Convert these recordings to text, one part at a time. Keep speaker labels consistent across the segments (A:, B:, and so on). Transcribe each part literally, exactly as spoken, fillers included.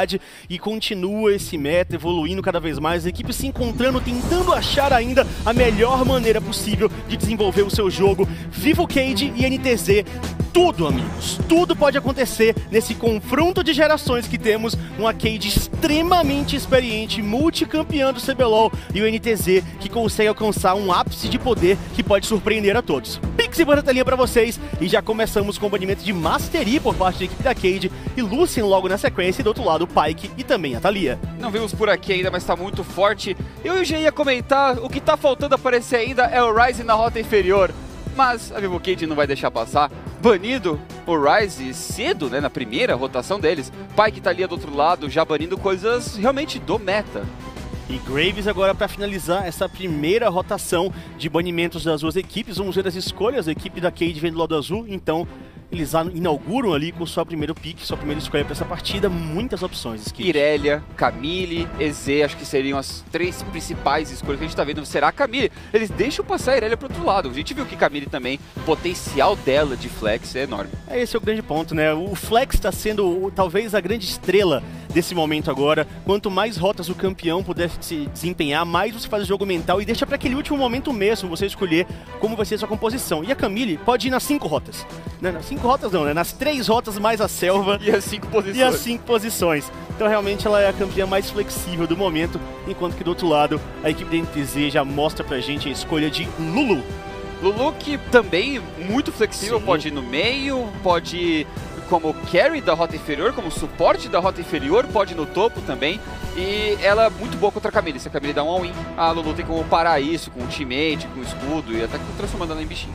A: e continua esse meta evoluindo cada vez mais, a equipe se encontrando, tentando achar ainda a melhor maneira possível de desenvolver o seu jogo. Vivo Cade e N T Z, tudo, amigos, tudo pode acontecer nesse confronto de gerações que temos, uma Cade extremamente experiente, multicampeã do C B L O L, e o N T Z que consegue alcançar um ápice de poder que pode surpreender a todos. Pix e bota telinha pra vocês, e já começamos com o banimento de Mastery por parte da equipe da Cade, e Lucian logo na sequência, e do outro lado o Pyke e também a Thalia.
B: Não vimos por aqui ainda, mas tá muito forte. Eu já ia comentar, o que tá faltando aparecer ainda é o Ryze na rota inferior, mas a Vivo Cade não vai deixar passar. Banido o Ryze cedo, né, na primeira rotação deles. Pyke tá ali do outro lado, já banindo coisas realmente do meta.
A: E Graves agora para finalizar essa primeira rotação de banimentos das duas equipes. Vamos ver as escolhas, a equipe da Cade vem do lado azul, então eles inauguram ali com o seu primeiro pick, sua primeira escolha para essa partida, muitas opções. Skid.
B: Irelia, Camille, E Z, acho que seriam as três principais escolhas que a gente tá vendo. Será a Camille? Eles deixam passar a Irelia pro outro lado. A gente viu que Camille também, o potencial dela de flex é enorme.
A: É, esse é o grande ponto, né? O flex está sendo talvez a grande estrela desse momento agora. Quanto mais rotas o campeão puder se desempenhar, mais você faz o jogo mental e deixa para aquele último momento mesmo você escolher como vai ser a sua composição. E a Camille pode ir nas cinco rotas. Né? Nas cinco rotas não, né? Nas três rotas mais a selva.
B: E as cinco posições.
A: E as cinco posições. Então realmente ela é a campeã mais flexível do momento, enquanto que do outro lado a equipe da N T Z já mostra pra gente a escolha de Lulu.
B: Lulu que também muito flexível,
A: Sim.
B: Pode ir no meio, pode ir como carry da rota inferior, como suporte da rota inferior, pode ir no topo também. E ela é muito boa contra a Camille. Se a Camille dá um all-in, a Lulu tem como parar isso com o teammate, com o escudo e até transformando ela em bichinho.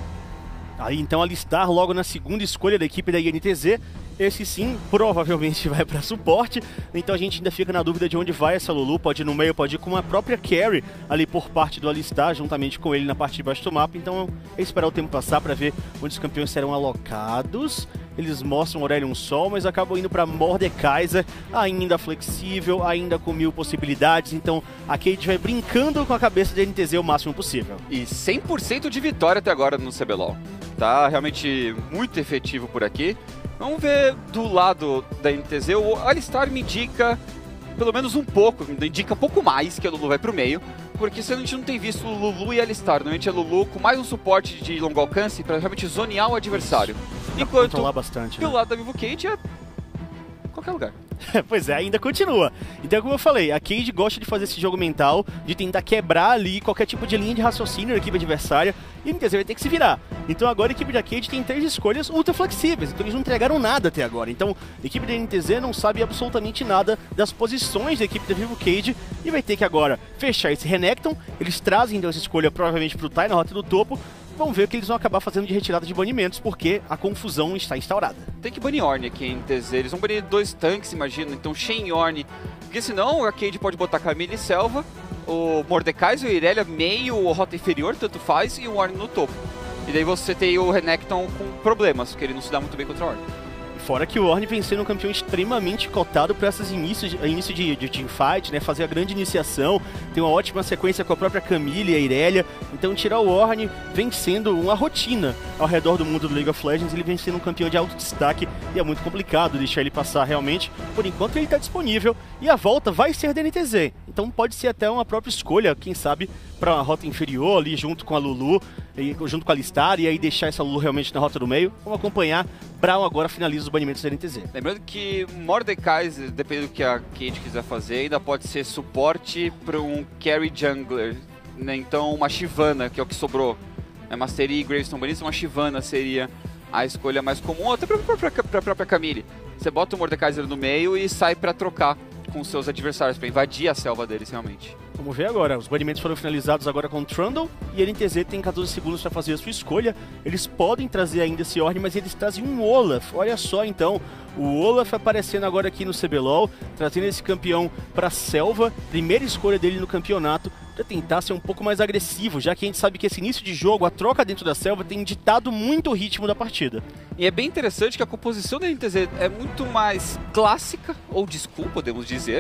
A: Aí então alistar logo na segunda escolha da equipe da I N T Z. Esse sim, provavelmente vai para suporte, então a gente ainda fica na dúvida de onde vai essa Lulu, pode ir no meio, pode ir com a própria carry ali por parte do Alistar, juntamente com ele na parte de baixo do mapa, então é esperar o tempo passar para ver onde os campeões serão alocados. Eles mostram Aurelion Sol, mas acabam indo para Mordekaiser, ainda flexível, ainda com mil possibilidades, então a Cade vai brincando com a cabeça da N T Z o máximo possível.
B: E cem por cento de vitória até agora no C B L O L, tá realmente muito efetivo por aqui. Vamos ver do lado da N T Z, o Alistar me indica pelo menos um pouco, me indica um pouco mais que a Lulu vai pro meio, porque se a gente não tem visto Lulu e Alistar, normalmente é Lulu com mais um suporte de longo alcance para realmente zonear o adversário.
A: Isso.
B: Enquanto
A: bastante,
B: do
A: né?
B: lado da Vivo Cade é qualquer lugar.
A: Pois é, ainda continua. Então, como eu falei, a Cade gosta de fazer esse jogo mental, de tentar quebrar ali qualquer tipo de linha de raciocínio da equipe adversária, e a N T Z vai ter que se virar. Então agora a equipe da Cade tem três escolhas ultra flexíveis, então eles não entregaram nada até agora. Então a equipe da N T Z não sabe absolutamente nada das posições da equipe da Vivo Cade, e vai ter que agora fechar esse Renekton. Eles trazem então essa escolha provavelmente pro Tai na rota do topo. Vamos ver o que eles vão acabar fazendo de retirada de banimentos, porque a confusão está instaurada.
B: Tem que banir Ornn aqui em N T Z, eles vão banir dois tanques, imagina, então Shen e Ornn, porque senão a Cade pode botar Camille e Selva, o Mordekaiser, o Irelia meio ou rota inferior, tanto faz, e o Ornn no topo. E daí você tem o Renekton com problemas, porque ele não se dá muito bem contra o Ornn.
A: Fora que o Ornn vem sendo um campeão extremamente cotado para esses inícios de, início de, de teamfight, né? Fazer a grande iniciação, tem uma ótima sequência com a própria Camille e a Irelia. Então tirar o Ornn vem sendo uma rotina ao redor do mundo do League of Legends. Ele vem sendo um campeão de alto destaque e é muito complicado deixar ele passar realmente. Por enquanto ele está disponível e a volta vai ser da N T Z. Então pode ser até uma própria escolha, quem sabe, para uma rota inferior ali junto com a Lulu, e, junto com a Alistar, e aí deixar essa Lulu realmente na rota do meio. Vamos acompanhar. Brown agora finaliza os banimentos da N T Z.
B: Lembrando que Mordekaiser, dependendo do que a Cade quiser fazer, ainda pode ser suporte para um carry jungler, né? Então uma Shyvana, que é o que sobrou. É Mastery e Gravestone banidos, uma Shyvana seria a escolha mais comum, até para a própria Camille. Você bota o Mordekaiser no meio e sai para trocar com seus adversários, para invadir a selva deles realmente.
A: Vamos ver agora, os banimentos foram finalizados agora com o Trundle, e a N T Z tem quatorze segundos para fazer a sua escolha. Eles podem trazer ainda esse Ornn, mas eles trazem um Olaf. Olha só então, o Olaf aparecendo agora aqui no C B L O L, trazendo esse campeão para a selva, primeira escolha dele no campeonato, para tentar ser um pouco mais agressivo, já que a gente sabe que esse início de jogo, a troca dentro da selva, tem ditado muito o ritmo da partida.
B: E é bem interessante que a composição da N T Z é muito mais clássica, ou school, podemos dizer,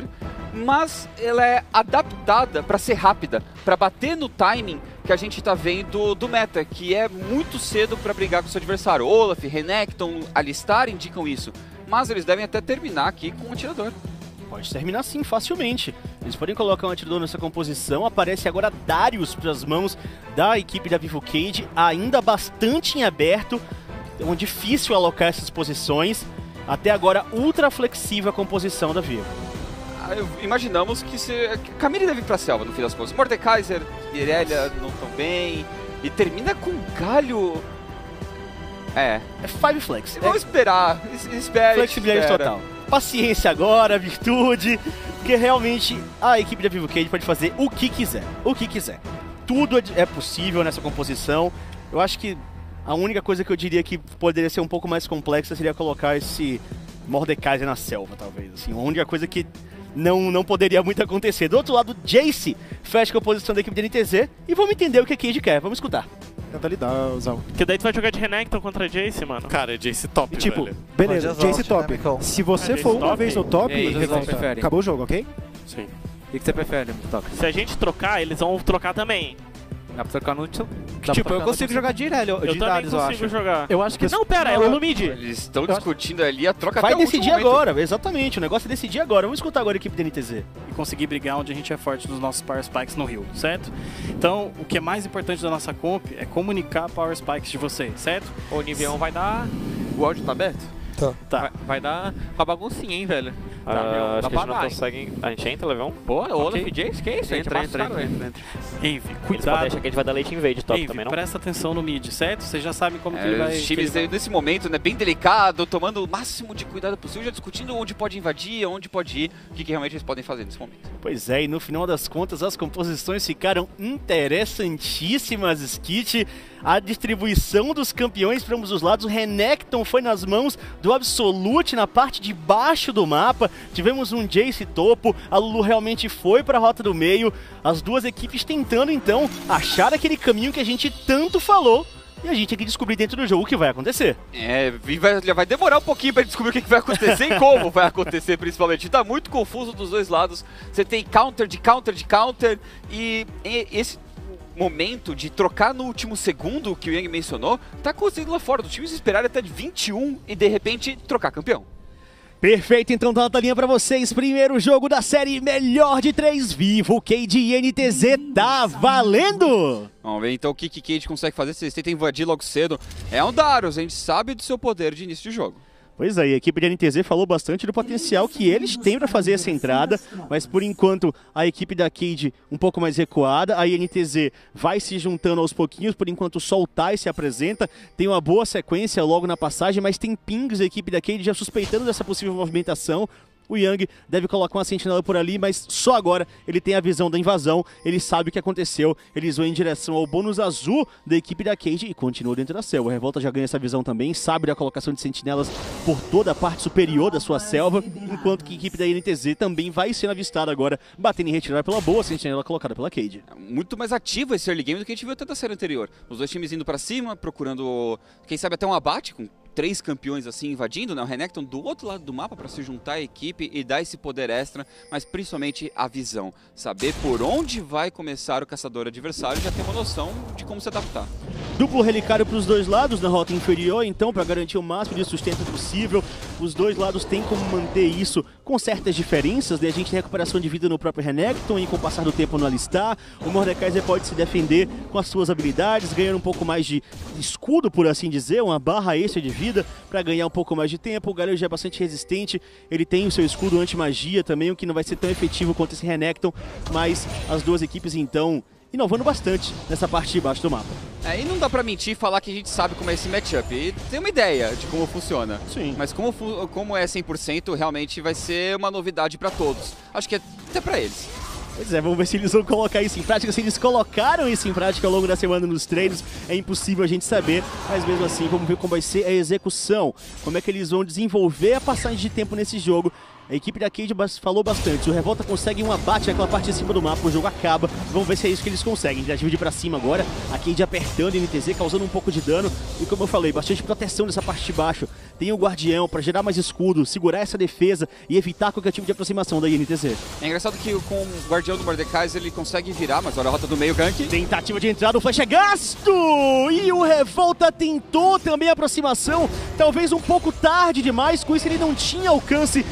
B: mas ela é adaptada para ser rápida, para bater no timing que a gente está vendo do meta, que é muito cedo para brigar com o seu adversário. Olaf, Renekton, Alistar indicam isso, mas eles devem até terminar aqui com o atirador.
A: Pode terminar sim, facilmente. Eles podem colocar um atirador nessa composição. Aparece agora Darius para as mãos da equipe da Vivo Cage, ainda bastante em aberto. É difícil alocar essas posições. Até agora, ultra flexível a composição da Vivo.
B: Ah, imaginamos que se... Camille deve ir pra selva, no fim das contas. Mordekaiser e Irelia não estão bem. E termina com Galho... É.
A: É five flex.
B: Vamos
A: é...
B: esperar. Espere.
A: Flexibilidade total. Paciência agora, virtude. Porque realmente a equipe da Vivo Cage pode fazer o que quiser. O que quiser. Tudo é possível nessa composição. Eu acho que a única coisa que eu diria que poderia ser um pouco mais complexa seria colocar esse Mordekaiser na selva, talvez. Assim, a única coisa que não, não poderia muito acontecer. Do outro lado, Jayce fecha a composição da equipe da N T Z e vamos entender o que a Cage quer. Vamos escutar.
C: Tenta lidar, Zal.
D: Porque daí tu vai jogar de Renekton contra Jayce, mano.
E: Cara, é Jayce top,
C: e, tipo,
E: velho.
C: beleza,
F: Pode
C: Jayce
F: exaust,
C: top.
F: né,
C: Se você
D: Ah,
C: for
D: Jayce
C: uma
D: top?
C: vez no top,
F: E aí, você
C: revolta.
F: prefere?
C: Acabou o jogo, ok?
E: Sim.
F: O que, que você prefere, Toca?
D: Se a gente trocar, eles vão trocar também.
F: Dá pra trocar no...
D: Dá
F: Tipo,
D: pra
F: eu
D: trocar
F: consigo
D: no-
F: jogar de Irelia,
D: Eu
F: de
D: também
F: Darius, eu
D: consigo
F: acho.
D: jogar.
C: Eu acho que...
D: Não, pera, é o Lumid.
B: Eles estão discutindo ali a troca
A: Vai
B: até o último
A: decidir
B: momento.
A: agora, exatamente. O negócio é decidir agora. Vamos escutar agora a equipe da N T Z.
G: E conseguir brigar onde a gente é forte nos nossos Power Spikes no Rio, certo? Então, o que é mais importante da nossa comp é comunicar Power Spikes de vocês, certo?
E: O nível um vai dar... O áudio tá aberto?
G: Tá.
E: Vai, vai dar uma baguncinha, hein, velho.
H: Ah,
E: Tá, meu,
H: acho
E: dá
H: que a gente
E: pra
H: não
E: dar,
H: consegue... A gente entra, Levão?
E: Pô, o Olaf
G: Ok.
E: Jace, que isso?
F: Entra, entra,
E: Entra,
F: entra, entra.
G: Envy,
H: Eles podem
G: cuidado.
H: achar que a gente vai dar late invade top
G: Envy,
H: também, não?
G: presta atenção no mid, certo? Vocês já sabem como que
B: É,
G: ele vai...
B: os
G: que
B: times
G: ele vai-
B: nesse momento, né, bem delicado, tomando o máximo de cuidado possível, já discutindo onde pode invadir, onde pode ir, o que, que realmente eles podem fazer nesse momento.
A: Pois é, e no final das contas as composições ficaram interessantíssimas, Skit. A distribuição dos campeões para ambos os lados. O Renekton foi nas mãos do Absolute na parte de baixo do mapa. Tivemos um Jayce topo, a Lulu realmente foi para a rota do meio. As duas equipes tentando então achar aquele caminho que a gente tanto falou. E a gente tem que descobrir dentro do jogo o que vai acontecer.
B: É, e vai, vai demorar um pouquinho pra descobrir o que, que vai acontecer e como vai acontecer, principalmente. Tá muito confuso dos dois lados. Você tem counter de counter de counter e, e esse momento de trocar no último segundo que o Yang mencionou, tá acontecendo lá fora. Os times esperaram até de vinte e um e de repente trocar campeão.
A: Perfeito, então tá na telinha pra vocês. Primeiro jogo da série melhor de três. Vivo Cage e N T Z tá valendo!
B: Vamos ver então o que que Cage consegue fazer se eles tentam invadir logo cedo. É um Darius, a gente sabe do seu poder de início de jogo.
A: Pois é, a equipe de N T Z falou bastante do potencial que eles têm para fazer essa entrada, mas por enquanto a equipe da Cage um pouco mais recuada, a N T Z vai se juntando aos pouquinhos, por enquanto só o Tai se apresenta, tem uma boa sequência logo na passagem, mas tem pings a equipe da Cage já suspeitando dessa possível movimentação. O Yang deve colocar uma sentinela por ali, mas só agora ele tem a visão da invasão, ele sabe o que aconteceu, eles vão em direção ao bônus azul da equipe da Cage e continua dentro da selva. A Revolta já ganha essa visão também, sabe da colocação de sentinelas por toda a parte superior da sua selva, enquanto que a equipe da N T Z também vai sendo avistada agora, batendo em retirada pela boa sentinela colocada pela Cage.
B: Muito mais ativo esse early game do que a gente viu até da série anterior. Os dois times indo pra cima, procurando, quem sabe até um abate, com três campeões assim invadindo, né? O Renekton do outro lado do mapa para se juntar à equipe e dar esse poder extra, mas principalmente a visão. Saber por onde vai começar o caçador adversário e já ter uma noção de como se adaptar.
A: Duplo relicário para os dois lados na rota inferior, então, para garantir o máximo de sustento possível. Os dois lados têm como manter isso com certas diferenças, né? A gente tem recuperação de vida no próprio Renekton e com o passar do tempo no Alistar. O Mordekaiser pode se defender com as suas habilidades, ganhando um pouco mais de escudo, por assim dizer, uma barra extra de vida para ganhar um pouco mais de tempo. O Galio já é bastante resistente, ele tem o seu escudo anti-magia também, o que não vai ser tão efetivo quanto esse Renekton, mas as duas equipes então inovando bastante nessa parte de baixo do mapa.
B: É, e não dá pra mentir e falar que a gente sabe como é esse matchup. E tem uma ideia de como funciona.
A: Sim.
B: Mas como, fu como é cem por cento, realmente vai ser uma novidade pra todos. Acho que até pra eles.
A: Pois é, vamos ver se eles vão colocar isso em prática. Se eles colocaram isso em prática ao longo da semana nos treinos, é impossível a gente saber. Mas mesmo assim, vamos ver como vai ser a execução. Como é que eles vão desenvolver a passagem de tempo nesse jogo. A equipe da Cage falou bastante. Se o Revolta consegue um abate naquela parte de cima do mapa, o jogo acaba. Vamos ver se é isso que eles conseguem. Já dividir pra cima agora. A Cage apertando a N T Z, causando um pouco de dano. E como eu falei, bastante proteção nessa parte de baixo. Tem o Guardião pra gerar mais escudo, segurar essa defesa e evitar qualquer tipo de aproximação da N T Z.
B: É engraçado que com o Guardião do Mordekaiser ele consegue virar, mas olha a rota do meio gank.
A: Tentativa de entrada, o flash é gasto! E o Revolta tentou também a aproximação, talvez um pouco tarde demais, com isso ele não tinha alcance. E o Envy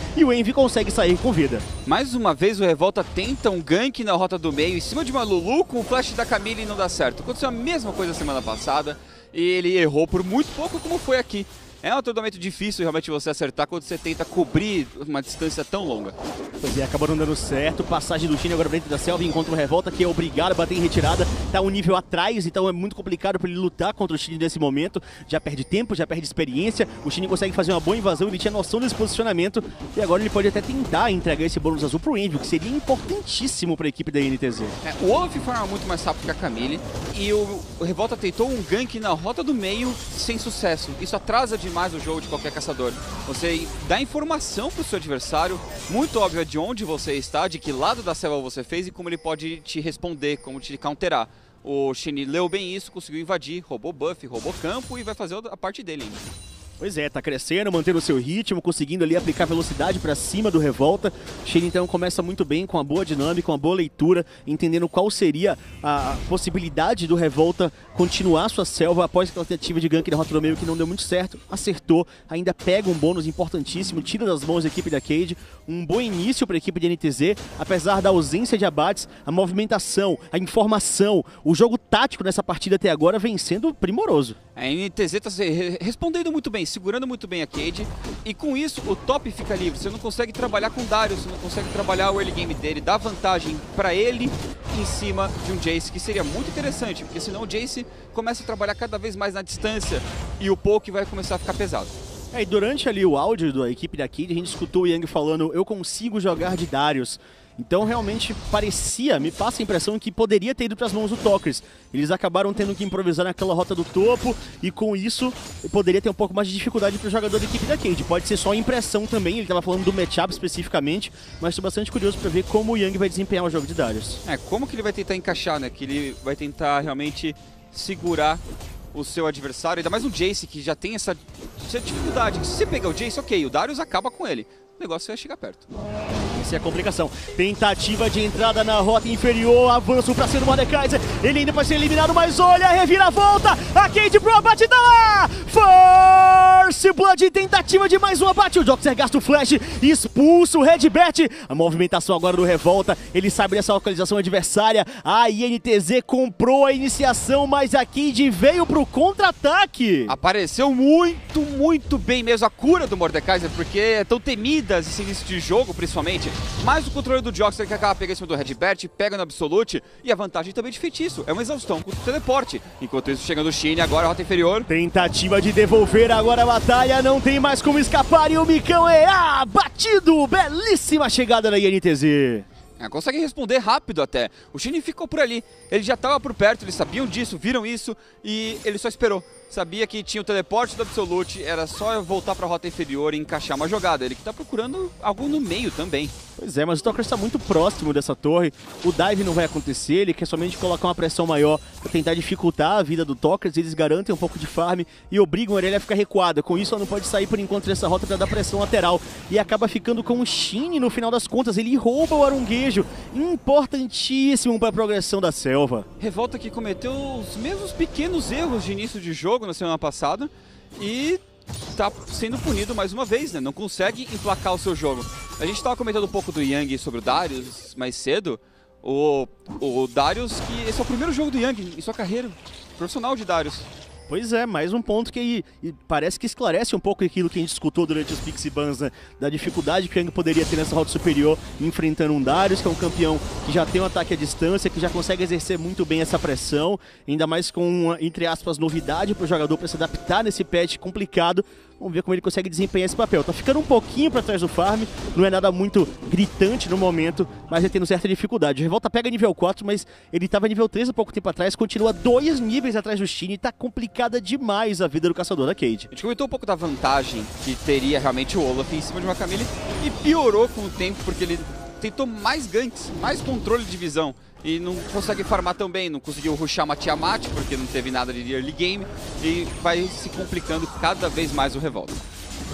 A: Envy consegue sair com vida.
B: Mais uma vez o Revolta tenta um gank na rota do meio, em cima de uma Lulu, com o flash da Camille e não dá certo. Aconteceu a mesma coisa semana passada, e ele errou por muito pouco, como foi aqui. É um treinamento difícil realmente você acertar quando você tenta cobrir uma distância tão longa.
A: Pois é, acabou não dando certo. Passagem do Shin agora dentro da selva, encontra o Revolta, que é obrigado a bater em retirada. Tá um nível atrás, então é muito complicado para ele lutar contra o Shin nesse momento. Já perde tempo, já perde experiência. O Shin consegue fazer uma boa invasão, ele tinha noção desse posicionamento. E agora ele pode até tentar entregar esse bônus azul pro Envy, que seria importantíssimo para a equipe da N T Z.
B: É, o Olaf farma muito mais rápido que a Camille. E o, o Revolta tentou um gank na rota do meio sem sucesso. Isso atrasa demais o jogo de qualquer caçador. Você dá informação pro seu adversário, muito óbvia de onde você está, de que lado da selva você fez e como ele pode te responder, como te counterar. O Shin leu bem isso, conseguiu invadir, roubou buff, roubou campo e vai fazer a parte dele ainda.
A: Pois é, tá crescendo, mantendo o seu ritmo, conseguindo ali aplicar velocidade pra cima do Revolta. Shin então começa muito bem, com a boa dinâmica, com a boa leitura, entendendo qual seria a possibilidade do Revolta continuar sua selva após aquela tentativa de gank da rota do meio que não deu muito certo. Acertou, ainda pega um bônus importantíssimo, tira das mãos da equipe da Cade. Um bom início para a equipe de N T Z, apesar da ausência de abates, a movimentação, a informação, o jogo tático nessa partida até agora vem sendo primoroso.
B: A N T Z está respondendo muito bem, segurando muito bem a Cade, e com isso o top fica livre. Você não consegue trabalhar com o Darius, você não consegue trabalhar o early game dele, dá vantagem para ele em cima de um Jayce, que seria muito interessante, porque senão o Jayce começa a trabalhar cada vez mais na distância e o poke vai começar a ficar pesado.
A: É, e durante ali o áudio da equipe da Cade, a gente escutou o Yang falando: eu consigo jogar de Darius. Então realmente parecia, me passa a impressão que poderia ter ido para as mãos do Talkers. Eles acabaram tendo que improvisar naquela rota do topo e com isso poderia ter um pouco mais de dificuldade para o jogador da equipe da Cade. Pode ser só impressão também, ele estava falando do matchup especificamente, mas estou bastante curioso para ver como o Yang vai desempenhar o jogo de Darius.
B: É, como que ele vai tentar encaixar, né? Que ele vai tentar realmente segurar o seu adversário, ainda mais um Jayce que já tem essa, essa dificuldade. Se você pegar o Jayce, ok, o Darius acaba com ele. O negócio vai chegar perto.
A: Essa é a complicação. Tentativa de entrada na rota inferior, avanço pra cima do Mordekaiser. Ele ainda vai ser eliminado, mas olha a reviravolta. A Cade Pro abate tá lá. Force Blood, tentativa de mais um abate. O Joxer gasta o flash, expulsa o Redbert. A movimentação agora do Revolta. Ele sabe dessa localização adversária. A I N T Z comprou a iniciação, mas a Cade veio pro contra-ataque.
B: Apareceu muito, muito bem mesmo a cura do Mordekaiser, porque é tão temida esse início de jogo, principalmente. Mas o controle do Joxer que acaba pegando em cima do Redbert, pega no Absolute, e a vantagem também de feitiço. É uma exaustão com o teleporte. Enquanto isso, chega no Shin, agora a rota inferior.
A: Tentativa de devolver agora a batalha, não tem mais como escapar e o Micão é abatido. Belíssima chegada da I N T Z.
B: É, consegue responder rápido até. O Shin ficou por ali, ele já estava por perto, eles sabiam disso, viram isso e ele só esperou. Sabia que tinha o teleporte do Absolute, era só voltar para a rota inferior e encaixar uma jogada. Ele que está procurando algo no meio também.
A: Pois é, mas o Talker está muito próximo dessa torre. O dive não vai acontecer, ele quer somente colocar uma pressão maior para tentar dificultar a vida do Talker. Eles garantem um pouco de farm e obrigam ele a ficar recuada. Com isso, ela não pode sair por enquanto dessa rota para dar pressão lateral. E acaba ficando com o Shin no final das contas. Ele rouba o Arunguejo, importantíssimo para a progressão da selva.
B: Revolta que cometeu os mesmos pequenos erros de início de jogo na semana passada e tá sendo punido mais uma vez, né? Não consegue emplacar o seu jogo. A gente tava comentando um pouco do Yang sobre o Darius mais cedo. O, o Darius, que esse é o primeiro jogo do Yang em sua carreira profissional de Darius.
A: Pois é, mais um ponto que aí, parece que esclarece um pouco aquilo que a gente escutou durante os Pixie Bans, né? Da dificuldade que o Yang poderia ter nessa rota superior, enfrentando um Darius, que é um campeão que já tem um ataque à distância, que já consegue exercer muito bem essa pressão, ainda mais com uma, entre aspas, novidade para o jogador para se adaptar nesse patch complicado. Vamos ver como ele consegue desempenhar esse papel. Tá ficando um pouquinho para trás do farm, não é nada muito gritante no momento, mas ele tem certa dificuldade. O Revolta pega nível quatro, mas ele estava nível três há pouco tempo atrás, continua dois níveis atrás do Shin e tá complicada demais a vida do caçador da Cade.
B: A gente comentou um pouco da vantagem que teria realmente o Olaf em cima de uma Camille e piorou com o tempo porque ele tentou mais ganks, mais controle de visão e não consegue farmar tão bem, não conseguiu rushar uma Tiamat porque não teve nada de early game e vai se complicando cada vez mais o Revolta.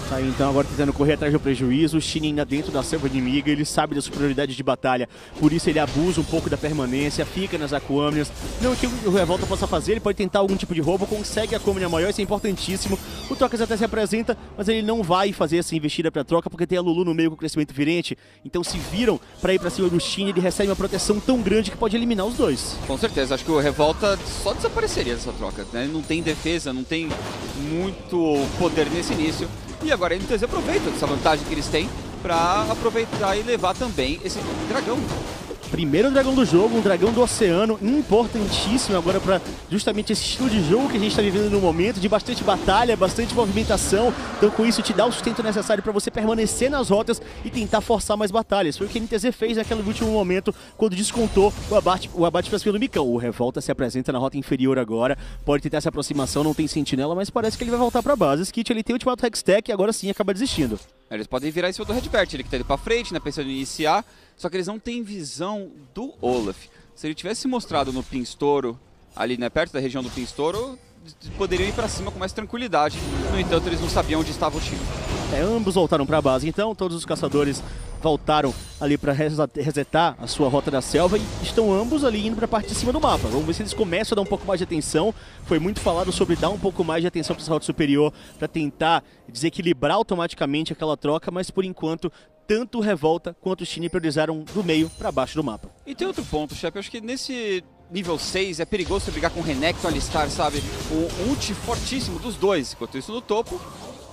A: Tá aí, então agora tentando correr atrás do prejuízo, o Shin ainda dentro da selva inimiga, ele sabe da superioridade de batalha, por isso ele abusa um pouco da permanência, fica nas Aquâminas. Não que o Revolta possa fazer, ele pode tentar algum tipo de roubo, consegue a Aquâmina maior, isso é importantíssimo. O Tocas até se apresenta, mas ele não vai fazer essa investida pra troca, porque tem a Lulu no meio com crescimento virente, então se viram pra ir pra cima do Shin, ele recebe uma proteção tão grande que pode eliminar os dois.
B: Com certeza, acho que o Revolta só desapareceria dessa troca, né? Não tem defesa, não tem muito poder nesse início. E agora a N T Z aproveita dessa vantagem que eles têm pra aproveitar e levar também esse dragão.
A: Primeiro dragão do jogo, um dragão do oceano, importantíssimo agora para justamente esse estilo de jogo que a gente está vivendo no momento, de bastante batalha, bastante movimentação. Então com isso te dá o sustento necessário para você permanecer nas rotas e tentar forçar mais batalhas. Foi o que a N T Z fez naquele último momento, quando descontou o abate, o abate para cima do Micão. O Revolta se apresenta na rota inferior agora, pode tentar essa aproximação, não tem sentinela, mas parece que ele vai voltar para a base. Skit, ele tem o Ultimato Hextech e agora sim acaba desistindo.
B: Eles podem virar em cima do Redbert, ele que tá indo pra frente, né, pensando em iniciar, só que eles não têm visão do Olaf. Se ele tivesse mostrado no Pinstouro, ali, né, perto da região do Pinstouro, poderiam ir pra cima com mais tranquilidade. No entanto, eles não sabiam onde estava o time.
A: É, ambos voltaram para a base, então todos os caçadores voltaram ali para resetar a sua rota da selva e estão ambos ali indo para a parte de cima do mapa. Vamos ver se eles começam a dar um pouco mais de atenção. Foi muito falado sobre dar um pouco mais de atenção para essa rota superior para tentar desequilibrar automaticamente aquela troca, mas por enquanto tanto o Revolta quanto o Shin priorizaram do meio para baixo do mapa.
B: E tem outro ponto, chefe, eu acho que nesse nível seis é perigoso você brigar com o Renekton, Alistar, sabe? Um ult fortíssimo dos dois, enquanto isso no topo.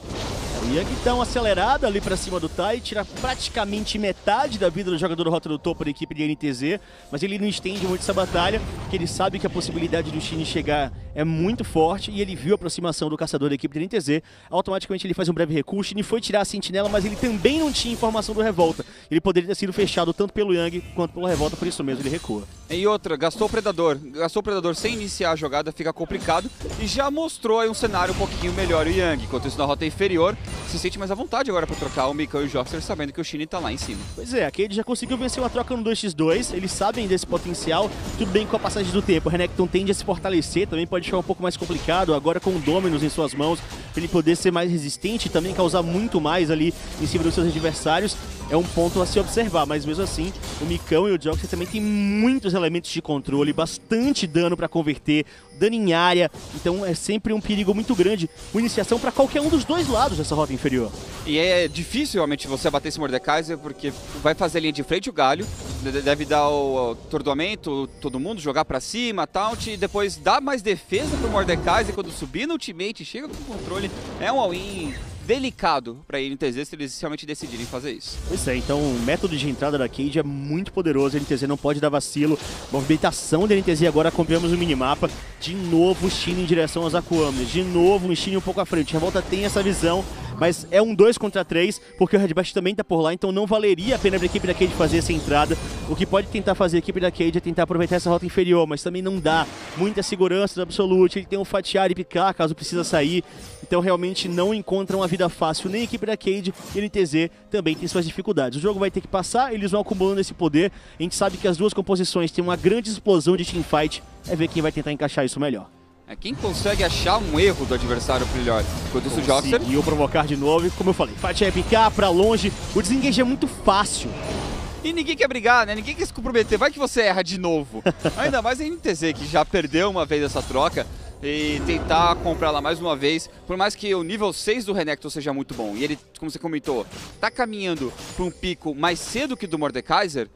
A: O Yang então acelerado ali pra cima do Tai, tira praticamente metade da vida do jogador rota do topo da equipe de N T Z, mas ele não estende muito essa batalha, porque ele sabe que a possibilidade do Shin chegar é muito forte e ele viu a aproximação do caçador da equipe de N T Z, automaticamente ele faz um breve recuo. O Shin foi tirar a sentinela, mas ele também não tinha informação do Revolta. Ele poderia ter sido fechado tanto pelo Yang quanto pelo Revolta, por isso mesmo ele recua.
B: E outra, gastou o Predador, gastou o Predador sem iniciar a jogada, fica complicado, e já mostrou aí um cenário um pouquinho melhor o Yang, enquanto isso na rota inferior, se sente mais à vontade agora pra trocar o Micão e o Joxer, sabendo que o Shin tá lá em cima.
A: Pois é, a Cade já conseguiu vencer uma troca no dois contra dois, eles sabem desse potencial, tudo bem com a passagem do tempo. O Renekton tende a se fortalecer, também pode ficar um pouco mais complicado, agora com o Dominus em suas mãos, pra ele poder ser mais resistente e também causar muito mais ali em cima dos seus adversários. É um ponto a se observar, mas mesmo assim, o Micão e o Joxer também tem muitos elementos de controle, bastante dano para converter, dano em área, então é sempre um perigo muito grande, uma iniciação para qualquer um dos dois lados dessa rota inferior.
B: E é difícil realmente você bater esse Mordekaiser, porque vai fazer a linha de frente o Galho, deve dar o atordoamento, todo mundo, jogar pra cima, taunt, e depois dar mais defesa pro Mordekaiser quando subir no ultimate, chega com o controle, é um all-in delicado para a N T Z se eles realmente decidirem fazer isso.
A: Pois é, então o método de entrada da Cade é muito poderoso, a N T Z não pode dar vacilo. Movimentação da N T Z agora, acompanhamos o minimapa. De novo o Shin em direção aos Aquâminas, de novo o Shin um pouco à frente. A Revolta tem essa visão, mas é um dois contra três, porque o Redbert também tá por lá, então não valeria a pena para a equipe da Cade fazer essa entrada. O que pode tentar fazer a equipe da Cade é tentar aproveitar essa rota inferior, mas também não dá muita segurança do Absolute, ele tem um fatiar e picar caso precisa sair, então realmente não encontram a vida fácil, nem a equipe da Cade e a N T Z também tem suas dificuldades. O jogo vai ter que passar, eles vão acumulando esse poder, a gente sabe que as duas composições têm uma grande explosão de teamfight, é ver quem vai tentar encaixar isso melhor.
B: É quem consegue achar um erro do adversário melhor. Enquanto isso o Joxer
A: conseguiu provocar de novo, e como eu falei, fatiar e picar pra longe, o desengage é muito fácil.
B: E ninguém quer brigar, né? Ninguém quer se comprometer. Vai que você erra de novo. Ainda mais a N T Z, que já perdeu uma vez essa troca, e tentar comprar lá mais uma vez. Por mais que o nível seis do Renekton seja muito bom, e ele, como você comentou, tá caminhando para um pico mais cedo que do Mordekaiser,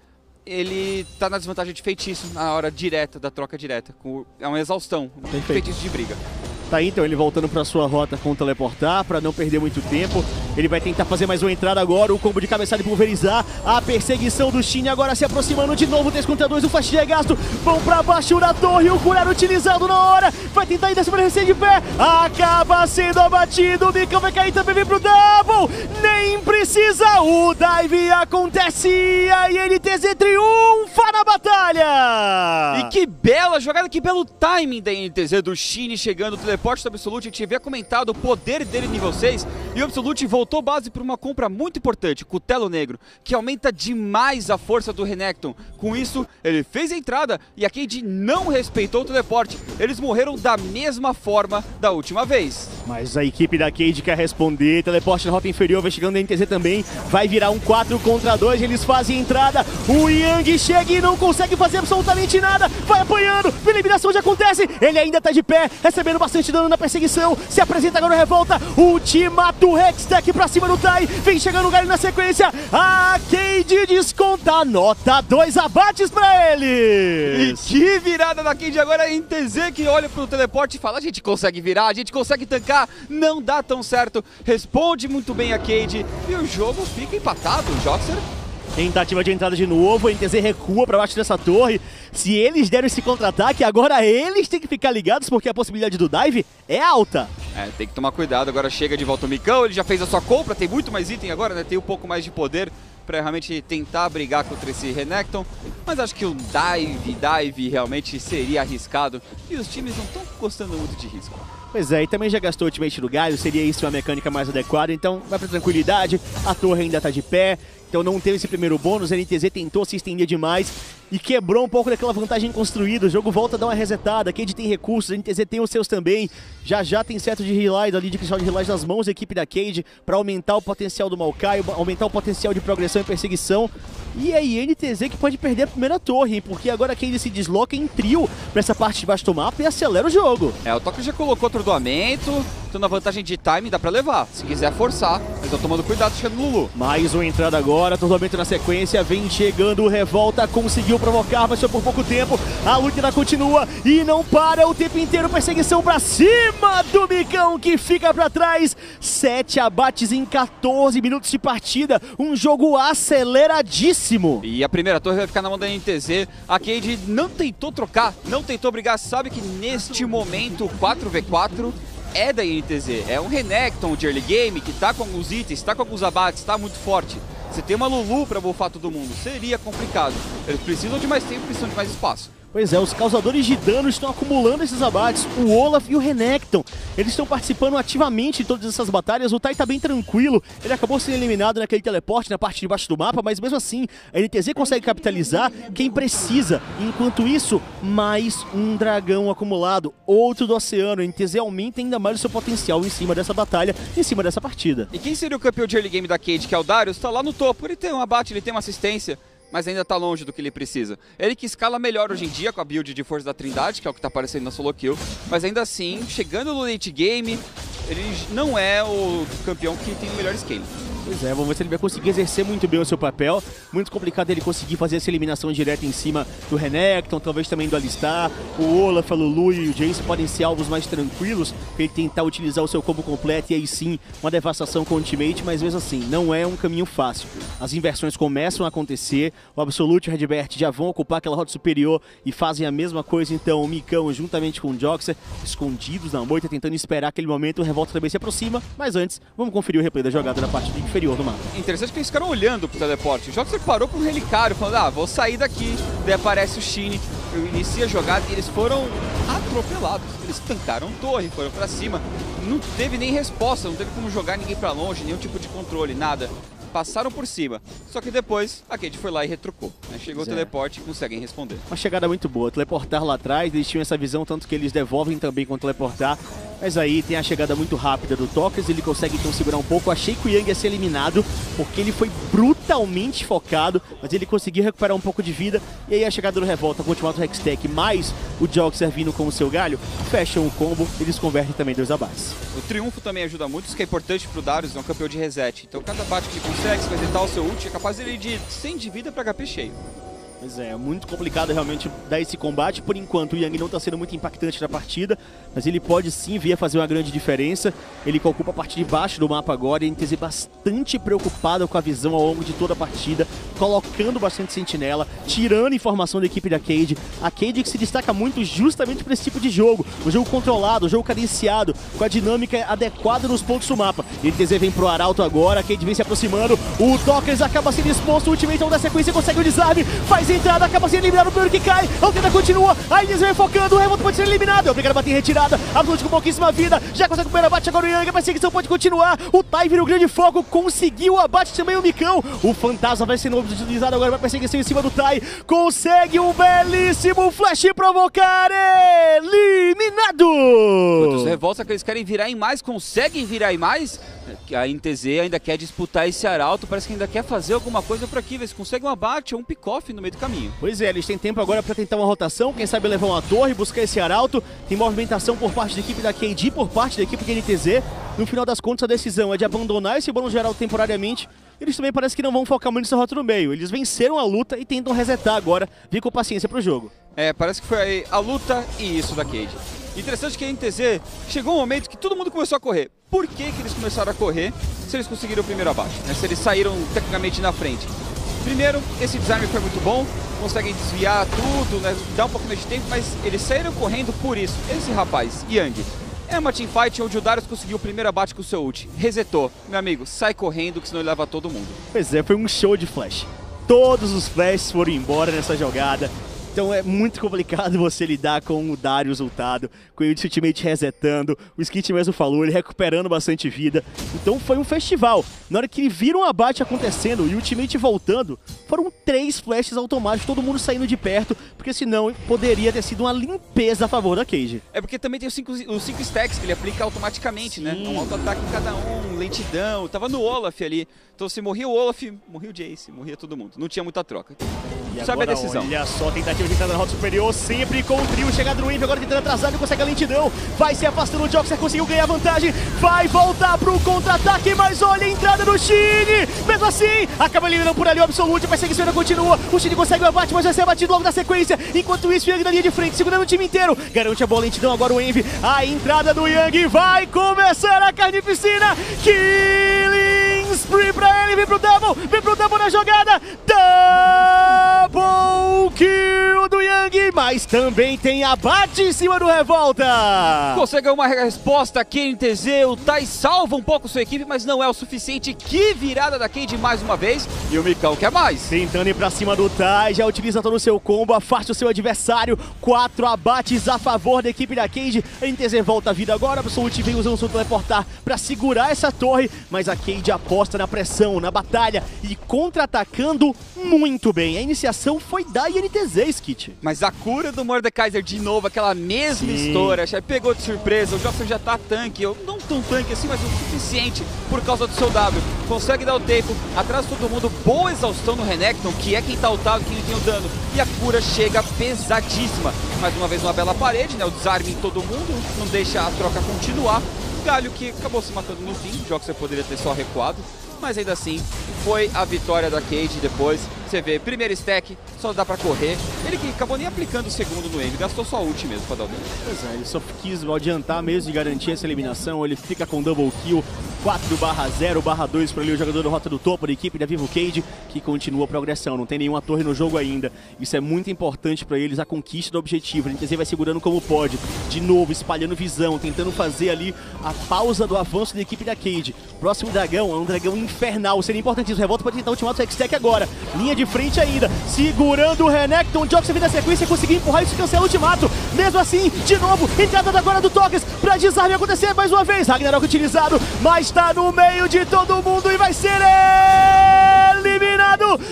B: ele tá na desvantagem de feitiço na hora direta, da troca direta. É uma exaustão, um feitiço de briga.
A: Tá aí, então ele voltando pra sua rota com teleportar, pra não perder muito tempo. Ele vai tentar fazer mais uma entrada agora, o combo de cabeçada e pulverizar. A perseguição do Shin agora se aproximando de novo, três contra dois, o fast é gasto. Vão pra baixo da torre, o curar utilizado na hora. Vai tentar ainda se permanecer de pé. Acaba sendo abatido, o Micão vai cair também, vem pro double. Nem precisa, o dive acontece e a N T Z triunfa na batalha.
B: E que bela jogada, que belo timing da N T Z, do Shine chegando, o teleporte do Absolute. A gente havia comentado o poder dele nível seis, e o Absolute voltou base para uma compra muito importante, Cutelo Negro, que aumenta demais a força do Renekton. Com isso, ele fez a entrada e a Cade não respeitou o teleporte. Eles morreram da mesma forma da última vez.
A: Mas a equipe da Cade quer responder, teleporte na rota inferior, vai chegando a N T Z também, vai virar um quatro contra dois, eles fazem a entrada, o Yang chega e não consegue fazer absolutamente nada, vai apanhando, a eliminação já acontece, ele ainda tá de pé, recebendo bastante dano na perseguição, se apresenta agora o Revolta, ultimato Hextech pra cima do Tai, vem chegando o Galho na sequência, a Cade desconta, nota dois abates pra eles!
B: E que virada da Cade agora, a N T Z que olha pro teleporte e fala, a gente consegue virar, a gente consegue tancar, não dá tão certo, responde muito bem a Cade e o jogo fica empatado, o Joxer.
A: Tentativa de entrada de novo, a N T Z recua pra baixo dessa torre. Se eles deram esse contra-ataque, agora eles têm que ficar ligados porque a possibilidade do dive é alta.
B: É, tem que tomar cuidado, agora chega de volta o Micão, ele já fez a sua compra, tem muito mais item agora, né? Tem um pouco mais de poder pra realmente tentar brigar contra esse Renekton, mas acho que o dive, dive realmente seria arriscado e os times não estão gostando muito de risco.
A: Pois é, e também já gastou o ultimate do Galho, seria isso uma mecânica mais adequada, então vai pra tranquilidade, a torre ainda tá de pé, então não teve esse primeiro bônus, a N T Z tentou se estender demais e quebrou um pouco daquela vantagem construída, o jogo volta a dar uma resetada, a Cade tem recursos, a N T Z tem os seus também, já já tem certo de relies ali, de cristal de relies nas mãos da equipe da Cade para aumentar o potencial do Maokai, aumentar o potencial de progressão e perseguição. E aí, N T Z que pode perder a primeira torre, hein? Porque agora a Cade se desloca em trio pra essa parte de baixo do mapa e acelera o jogo.
B: É, o Toque já colocou atordoamento, tendo a vantagem de time, dá pra levar. Se quiser forçar, mas eu tomando cuidado chegando no Lulu.
A: Mais uma entrada agora, atordoamento na sequência, vem chegando o Revolta, conseguiu provocar, mas foi por pouco tempo. A luta ainda continua e não para o tempo inteiro, perseguição pra cima do Micão que fica pra trás. Sete abates em quatorze minutos de partida, um jogo aceleradíssimo.
B: E a primeira torre vai ficar na mão da N T Z. A Cade não tentou trocar, não tentou brigar. Sabe que neste momento o quatro v quatro é da N T Z. É um Renekton de early game que tá com alguns itens, tá com alguns abates, tá muito forte. Você tem uma Lulu pra buffar todo mundo, seria complicado. Eles precisam de mais tempo, precisam de mais espaço.
A: Pois é, os causadores de dano estão acumulando esses abates, o Olaf e o Renekton. Eles estão participando ativamente em todas essas batalhas, o Tai tá bem tranquilo, ele acabou sendo eliminado naquele teleporte na parte de baixo do mapa, mas mesmo assim, a N T Z consegue capitalizar quem precisa. Enquanto isso, mais um dragão acumulado, outro do oceano. A N T Z aumenta ainda mais o seu potencial em cima dessa batalha, em cima dessa partida.
B: E quem seria o campeão de early game da Cade, que é o Darius, tá lá no topo, ele tem um abate, ele tem uma assistência, mas ainda tá longe do que ele precisa. Ele que escala melhor hoje em dia com a build de Força da Trindade, que é o que tá aparecendo na solo kill, mas ainda assim, chegando no late game, ele não é o campeão que tem o melhor scale.
A: Pois é, vamos ver se ele vai conseguir exercer muito bem o seu papel. Muito complicado ele conseguir fazer essa eliminação direta em cima do Renekton, talvez também do Alistar. O Olaf, a Lulu e o Jace podem ser alvos mais tranquilos para ele tentar utilizar o seu combo completo e aí sim uma devastação com o ultimate, mas mesmo assim, não é um caminho fácil. As inversões começam a acontecer, o Absolute e o Redbert já vão ocupar aquela rota superior e fazem a mesma coisa, então o Micão juntamente com o Joxer, escondidos na moita, tentando esperar aquele momento, o Revolta também se aproxima, mas antes, vamos conferir o replay da jogada na parte de inferior do mapa.
B: Interessante que eles ficaram olhando pro teleporte. O Joxer parou com um relicário, falando, ah, vou sair daqui. Daí aparece o Shine, inicia a jogada e eles foram atropelados. Eles tancaram torre, foram pra cima. Não teve nem resposta, não teve como jogar ninguém pra longe, nenhum tipo de controle, nada. Passaram por cima. Só que depois a Cade foi lá e retrucou. Né? Chegou o teleporte e conseguem responder.
A: Uma chegada muito boa. Teleportar lá atrás, eles tinham essa visão, tanto que eles devolvem também com teleportar. Mas aí tem a chegada muito rápida do Tokers, ele consegue então segurar um pouco. Achei que o Yang ia ser eliminado, porque ele foi brutalmente focado, mas ele conseguiu recuperar um pouco de vida. E aí a chegada do Revolta com o ultimato Hextech, mais o Joxer vindo com o seu galho, fecham o combo, eles convertem também dois abates.
B: O triunfo também ajuda muito, isso que é importante pro Darius, é um campeão de reset. Então cada abate que ele consegue, se resetar o seu ult, é capaz ele de cem de vida pra H P cheio.
A: Pois é, é muito complicado realmente dar esse combate. Por enquanto, o Yang não está sendo muito impactante na partida, mas ele pode sim vir a fazer uma grande diferença. Ele que ocupa a parte de baixo do mapa agora, e a N T Z bastante preocupado com a visão ao longo de toda a partida, colocando bastante sentinela, tirando informação da equipe da Cade. A Cade que se destaca muito justamente por esse tipo de jogo, o jogo controlado, o jogo cadenciado, com a dinâmica adequada nos pontos do mapa. A N T Z vem pro Arauto agora, a Cade vem se aproximando, o Tokers acaba sendo exposto, o ultimate da sequência consegue o desarme, faz entrada, acaba sendo eliminado o primeiro que cai. A Altena continua, a N T Z focando, o Revolta pode ser eliminado. É obrigado a bater em retirada, Absolute com pouquíssima vida. Já consegue o primeiro abate, agora o Yang, a perseguição pode continuar. O Tai vira o grande foco, conseguiu o abate também o Micão. O Fantasma vai sendo utilizado agora para perseguição em cima do Tai. Consegue um belíssimo flash provocar, eliminado!
B: Os Revolta que eles querem virar em mais, conseguem virar em mais. A N T Z ainda quer disputar esse arauto, parece que ainda quer fazer alguma coisa por aqui, ver se consegue um abate ou um pick-off no meio do caminho.
A: Pois é, eles têm tempo agora para tentar uma rotação, quem sabe levar uma torre, buscar esse arauto. Tem movimentação por parte da equipe da K D, por parte da equipe da N T Z. No final das contas, a decisão é de abandonar esse bônus de arauto temporariamente. Eles também parece que não vão focar muito nessa rota no meio. Eles venceram a luta e tentam resetar agora, vir com paciência pro jogo.
B: É, parece que foi a luta e isso da Cade. Interessante que a N T Z chegou um momento que todo mundo começou a correr. Por que que eles começaram a correr se eles conseguiram o primeiro abate? Né? Se eles saíram tecnicamente na frente. Primeiro, esse desarme foi muito bom, conseguem desviar tudo, né? Dá um pouco mais de tempo, mas eles saíram correndo por isso. Esse rapaz, Yang, é uma teamfight onde o Darius conseguiu o primeiro abate com o seu ult. Resetou. Meu amigo, sai correndo que senão ele leva todo mundo.
A: Pois é, foi um show de flash. Todos os flashes foram embora nessa jogada. Então é muito complicado você lidar com o Darius ultado, com o ultimate resetando, o Skit mesmo falou, ele recuperando bastante vida. Então foi um festival. Na hora que viram um abate acontecendo e o ultimate voltando, foram três flashes automáticos, todo mundo saindo de perto, porque senão poderia ter sido uma limpeza a favor da Cade.
B: É porque também tem os cinco, os cinco stacks que ele aplica automaticamente, Sim. né? Um auto-ataque em cada um, lentidão, tava no Olaf ali. Então se morria o Olaf, morria o Jace, morria todo mundo. Não tinha muita troca.
A: E
B: Sabe
A: agora,
B: a decisão.
A: Olha só, tentativa de entrada na rota superior, sempre com o trio, chegada no Envy, agora tentando atrasar, não consegue a lentidão, vai se afastando o Joxer, conseguiu ganhar vantagem, vai voltar pro contra-ataque, mas olha a entrada do Shine, mesmo assim, acaba eliminando por ali o Absolute, a perseguição ainda continua, o Shine consegue o abate, mas vai ser abatido logo na sequência, enquanto isso, Yang na linha de frente, segurando o time inteiro, garante a boa lentidão, agora o Envy, a entrada do Yang, vai começar a carnificina, Killing Spree pra ele, vem pro double, vem pro double na jogada, double kill do Yang, mas também tem abate em cima do Revolta.
B: Consegue uma resposta aqui em N T Z, o Tai salva um pouco sua equipe, mas não é o suficiente. Que virada da Cade mais uma vez, e o Micão quer mais.
A: Tentando ir pra cima do Tai, já utiliza todo o seu combo, afasta o seu adversário, quatro abates a favor da equipe da Cade. A N T Z volta a vida agora, o Absolute vem usando o seu teleportar pra segurar essa torre, mas a Cade aposta na pressão, na batalha e contra-atacando muito bem. A iniciação foi da N T Z, Skit.
B: Mas a cura do Mordekaiser de novo, aquela mesma
A: Sim.
B: história, pegou de surpresa, o Joxer já tá tanque, eu não tão tanque assim, mas o suficiente por causa do seu W. Consegue dar o tempo, atrás de todo mundo, boa exaustão no Renekton, que é quem tá ultado, quem tem o dano. E a cura chega pesadíssima. Mais uma vez uma bela parede, né? O desarme em todo mundo, não deixa a troca continuar. Galho que acabou se matando no fim, o Joxer poderia ter só recuado. Mas ainda assim, foi a vitória da Cade depois. Você vê, primeiro stack, só dá pra correr. Ele que acabou nem aplicando o segundo no Envy, gastou só ult mesmo pra dar o dano.
A: Pois é, ele só quis adiantar mesmo de garantir essa eliminação. Ele fica com double kill, quatro barra zero barra dois para ali o jogador da rota do topo da equipe da Vivo Cade, que continua a progressão. Não tem nenhuma torre no jogo ainda. Isso é muito importante pra eles, a conquista do objetivo. A N T Z vai segurando como pode. De novo, espalhando visão, tentando fazer ali a pausa do avanço da equipe da Cade. Próximo dragão é um dragão infernal. Seria importantíssimo. Revolta para tentar ultimar o Sextech agora. Linha de frente ainda. Segurando o Renekton. Joxer vem na sequência e conseguiu empurrar isso e cancela o ultimato. Mesmo assim, de novo, entrada agora do Tokers para desarme acontecer mais uma vez. Ragnarok utilizado, mas está no meio de todo mundo e vai ser eliminado.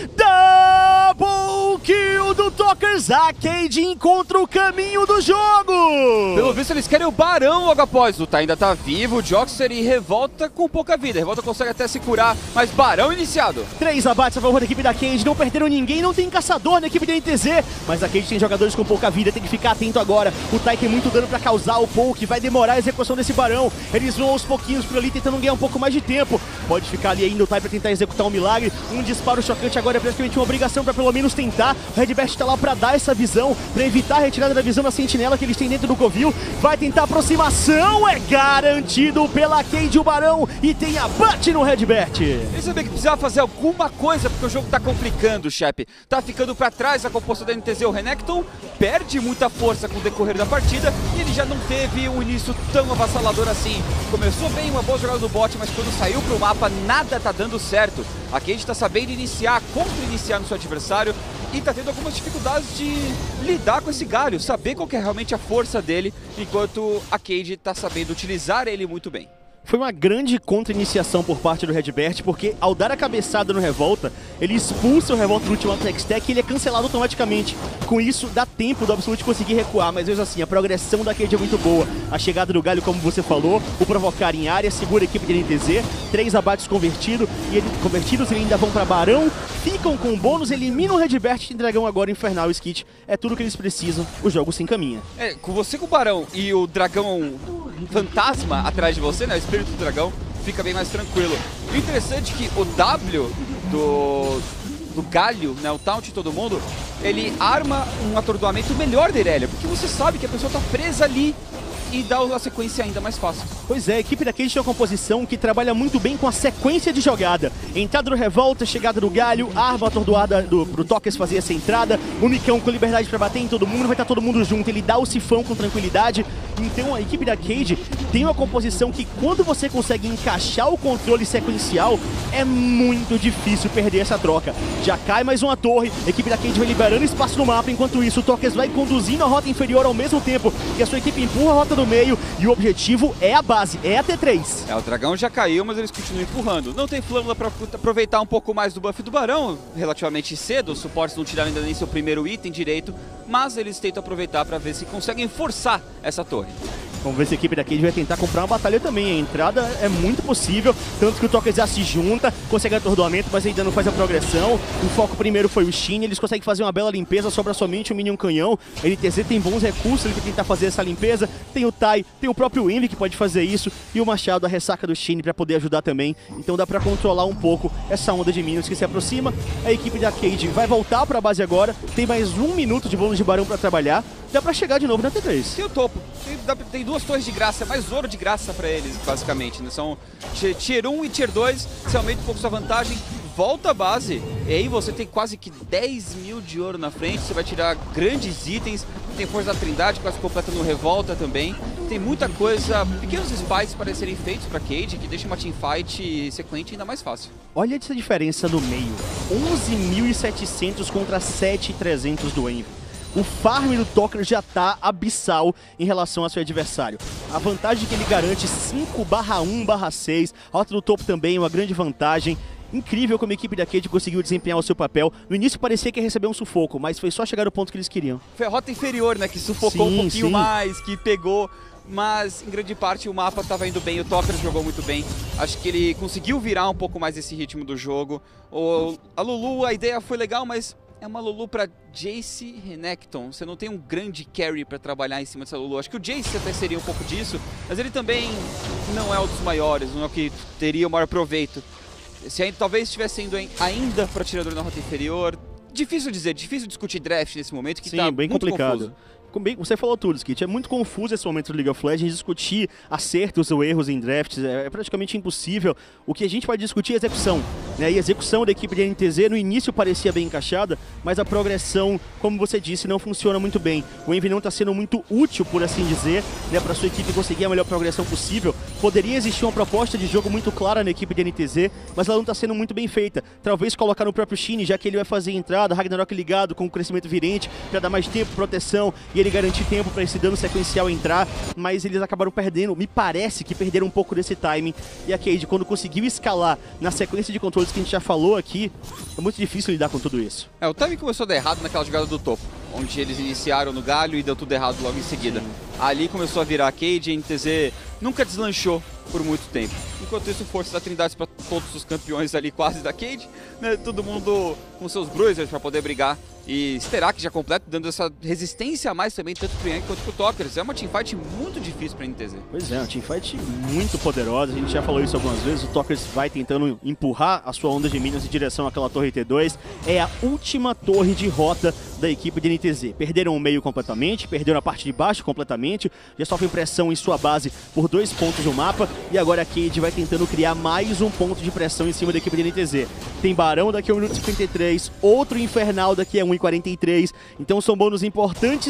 A: Double kill do Tokers. A Cade encontra o caminho do jogo.
B: Pelo visto, eles querem o Barão logo após. O Tai ainda tá vivo, o Joxer e Revolta com pouca vida. Revolta consegue até se curar, mas Barão iniciado.
A: Três abates a favor da equipe da Cade, não perderam ninguém, não tem caçador na equipe da N T Z, mas a Cade tem jogadores com pouca vida, tem que ficar atento agora. O Tai tem muito dano pra causar o poke, vai demorar a execução desse Barão. Eles vão aos pouquinhos por ali, tentando ganhar um pouco mais de tempo. Pode ficar ali ainda o Tai pra tentar executar um milagre. Um disparo chocante agora é praticamente uma obrigação pra pelo menos tentar. O Redbert tá lá pra dar essa visão, pra evitar a retirada da visão da sentinela que eles têm dentro do Covil. Vai tentar aproximação, é garantido pela Cade o Barão e tem abate no Redbert.
B: Ele sabia que precisava fazer alguma coisa, porque o jogo tá complicando, chefe. Tá ficando pra trás a composição da N T Z. O Renekton perde muita força com o decorrer da partida e ele já não teve um início tão avassalador assim. Começou bem, uma boa jogada do bot, mas quando saiu pro mapa, nada tá dando certo. A Cade tá sabendo iniciar, contra-iniciar no seu adversário. e tá tendo algumas dificuldades de lidar com esse galho, saber qual que é realmente a força dele, enquanto a Cade tá sabendo utilizar ele muito bem.
A: Foi uma grande contra-iniciação por parte do Redbert, porque ao dar a cabeçada no Revolta, ele expulsa o Revolta do Ultimate X-Tech e ele é cancelado automaticamente. Com isso, dá tempo do Absolute conseguir recuar, mas mesmo assim, a progressão da Cade é muito boa. A chegada do Galho, como você falou, o provocar em área, segura a equipe de N T Z, três abates convertido, e ele, convertidos, eles ainda vão para Barão, ficam com bônus, eliminam o Redbert e Dragão agora Infernal e Skit. É tudo que eles precisam, o jogo se encaminha.
B: É, com você com o Barão e o Dragão Fantasma atrás de você, né, o Espírito do Dragão, fica bem mais tranquilo. O interessante é que o W do, do Galho, né, o Taunt de todo mundo, ele arma um atordoamento melhor da Irelia, porque você sabe que a pessoa tá presa ali e dá a sequência ainda mais fácil.
A: Pois é, a equipe da Cade tem uma composição que trabalha muito bem com a sequência de jogada. Entrada do Revolta, chegada do Galho, arma atordoada do, pro Tokers fazer essa entrada, o Micão com liberdade pra bater em todo mundo, vai estar todo mundo junto, ele dá o sifão com tranquilidade. Então a equipe da Cade tem uma composição que quando você consegue encaixar o controle sequencial, é muito difícil perder essa troca. Já cai mais uma torre, a equipe da Cade vai liberando espaço no mapa, enquanto isso o Tokers vai conduzindo a rota inferior ao mesmo tempo que a sua equipe empurra a rota do meio, e o objetivo é a base, é a T três.
B: É, o Dragão já caiu, mas eles continuam empurrando. Não tem Flâmula para aproveitar um pouco mais do buff do Barão, relativamente cedo, os suportes não tiraram ainda nem seu primeiro item direito, mas eles tentam aproveitar para ver se conseguem forçar essa torre.
A: Vamos ver se a equipe da Cade vai tentar comprar uma batalha também. A entrada é muito possível, tanto que o Tokers já se junta, consegue atordoamento, mas ainda não faz a progressão. O foco primeiro foi o Shin, eles conseguem fazer uma bela limpeza, sobra somente o Minion Canhão. A N T Z tem bons recursos, ele vai tentar fazer essa limpeza. Tem o Tai, tem o próprio Envy que pode fazer isso, e o Machado, a ressaca do Shin para poder ajudar também. Então dá para controlar um pouco essa onda de Minions que se aproxima. A equipe da Cade vai voltar para a base agora, tem mais um minuto de bônus de Barão para trabalhar. Dá pra chegar de novo na T três.
B: Tem o topo. Tem, dá, tem duas torres de graça, mais ouro de graça pra eles, basicamente. Né? São Tier um e Tier dois, você aumenta um pouco sua vantagem, volta a base, e aí você tem quase que dez mil de ouro na frente, você vai tirar grandes itens, tem Força da Trindade, quase completa no Revolta também. Tem muita coisa, pequenos spies para serem feitos pra Cade, que deixa uma teamfight sequente ainda mais fácil.
A: Olha essa diferença no meio. onze mil e setecentos contra sete mil e trezentos do Envy. O farm do Toker já tá abissal em relação ao seu adversário. A vantagem que ele garante cinco barra um barra seis, a rota do topo também uma grande vantagem. Incrível como a equipe da Cade conseguiu desempenhar o seu papel. No início parecia que ia receber um sufoco, mas foi só chegar ao ponto que eles queriam.
B: Foi a rota inferior, né, que sufocou
A: sim,
B: um pouquinho
A: sim.
B: mais, que pegou, mas em grande parte o mapa estava indo bem, o Toker jogou muito bem. Acho que ele conseguiu virar um pouco mais esse ritmo do jogo. O, a Lulu, a ideia foi legal, mas é uma Lulu pra Jace Renekton. Você não tem um grande carry pra trabalhar em cima dessa Lulu. Acho que o Jace até seria um pouco disso, mas ele também não é um dos maiores, não é o que teria o maior proveito. Se ainda, talvez estivesse indo ainda para tirador na rota inferior. Difícil dizer, difícil discutir draft nesse momento, que
A: Sim,
B: tá
A: bem
B: muito
A: complicado.
B: confuso.
A: Bem, você falou tudo, Skit. É muito confuso esse momento do League of Legends. Discutir acertos ou erros em drafts é praticamente impossível. O que a gente pode discutir é execução, né? E a execução da equipe de N T Z no início parecia bem encaixada, mas a progressão, como você disse, não funciona muito bem. O Envy não está sendo muito útil, por assim dizer, né, para sua equipe conseguir a melhor progressão possível. Poderia existir uma proposta de jogo muito clara na equipe de N T Z, mas ela não está sendo muito bem feita. Talvez colocar no próprio Shin, já que ele vai fazer entrada, Ragnarok ligado com o crescimento virente, para dar mais tempo, proteção, e ele garantir tempo para esse dano sequencial entrar, mas eles acabaram perdendo, me parece que perderam um pouco desse timing, e a Cade, quando conseguiu escalar na sequência de controles que a gente já falou aqui, é muito difícil lidar com tudo isso.
B: É, o timing começou a dar errado naquela jogada do topo, onde eles iniciaram no galho e deu tudo errado logo em seguida. Sim. Ali começou a virar a Cade, a N T Z nunca deslanchou por muito tempo. Enquanto isso, Força da Trindade para todos os campeões ali quase da Cade, né? Todo mundo com seus bruisers para poder brigar e esperar que já complete, dando essa resistência a mais também, tanto pro Yang quanto pro Tokers. É uma teamfight muito difícil pra N T Z.
A: Pois é, uma teamfight muito poderosa, a gente já falou isso algumas vezes, o Tokers vai tentando empurrar a sua onda de minions em direção àquela torre T dois. É a última torre de rota da equipe de N T Z. Perderam o meio completamente, perderam a parte de baixo completamente, já sofrem pressão em sua base por dois pontos do mapa, e agora a Cade vai tentando criar mais um ponto de pressão em cima da equipe de N T Z. Tem Barão daqui a um minuto e cinquenta e três, outro Infernal daqui a um e quarenta e três, então são bônus importantes